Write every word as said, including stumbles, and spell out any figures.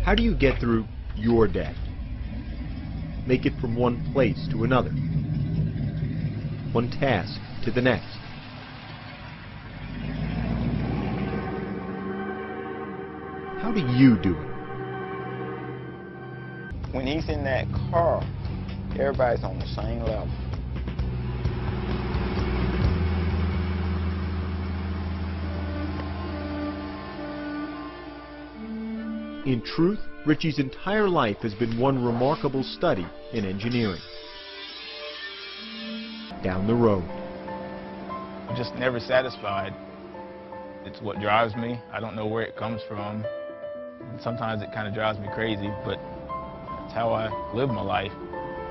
How do you get through your day? Make it from one place to another, one task to the next. How do you do it? When he's in that car, everybody's on the same level. In truth, Richie's entire life has been one remarkable study in engineering. Down the road. I'm just never satisfied. It's what drives me. I don't know where it comes from. And sometimes it kind of drives me crazy, but that's how I live my life.